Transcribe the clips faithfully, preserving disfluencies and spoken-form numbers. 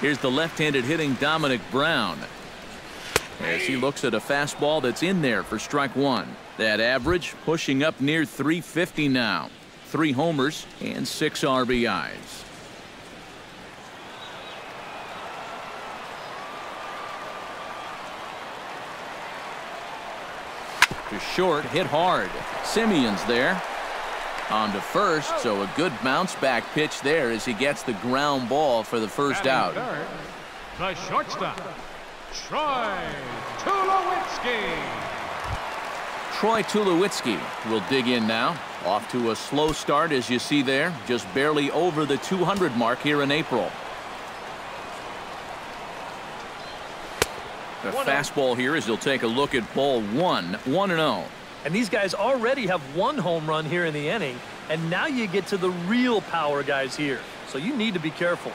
Here's the left-handed hitting Dominic Brown as he looks at a fastball that's in there for strike one. That average pushing up near three fifty now. Three homers and six R B Is. To short, hit hard. Simeon's there. On to first, so a good bounce back pitch there as he gets the ground ball for the first out. Third, the shortstop, Troy Tulowitzki. Troy Tulowitzki will dig in now. Off to a slow start, as you see there, just barely over the two hundred mark here in April. The fastball here as he'll take a look at ball one, one and oh. And these guys already have one home run here in the inning, and now you get to the real power guys here. So you need to be careful.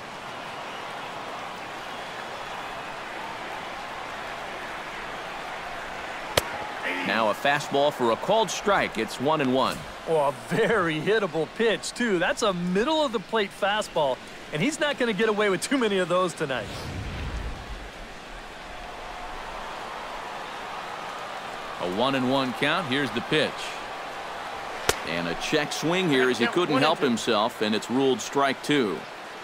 Now a fastball for a called strike. It's one and one. Oh, a very hittable pitch, too. That's a middle-of-the-plate fastball, and he's not going to get away with too many of those tonight. A one and one count. Here's the pitch. And a check swing here as he couldn't help himself, and it's ruled strike two.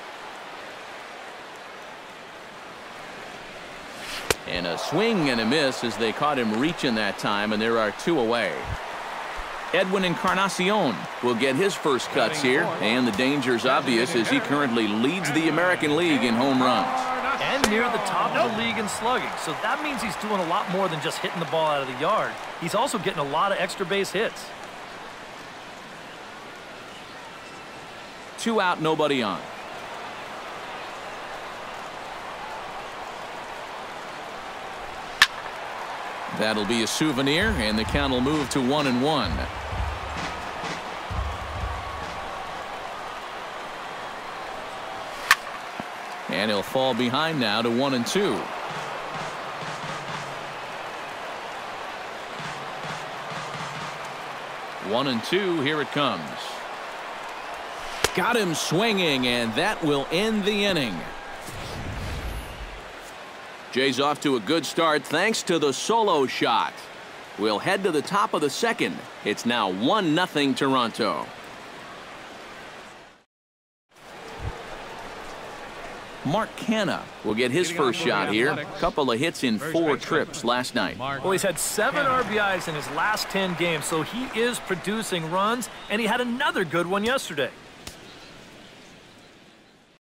And a swing and a miss as they caught him reaching that time, and there are two away. Edwin Encarnacion will get his first cuts here, and the danger's obvious as he currently leads the American League in home runs. And near the top of the league in slugging, so that means he's doing a lot more than just hitting the ball out of the yard. He's also getting a lot of extra base hits. Two out, nobody on. That'll be a souvenir, and the count will move to one and one. And he'll fall behind now to one and two. One and two, here it comes. Got him swinging, and that will end the inning. Jay's off to a good start thanks to the solo shot. We'll head to the top of the second. It's now one nothing Toronto. Mark Canha will get his first shot here. Couple of hits in four trips last night. Well, he's had seven R B Is in his last ten games, so he is producing runs, and he had another good one yesterday.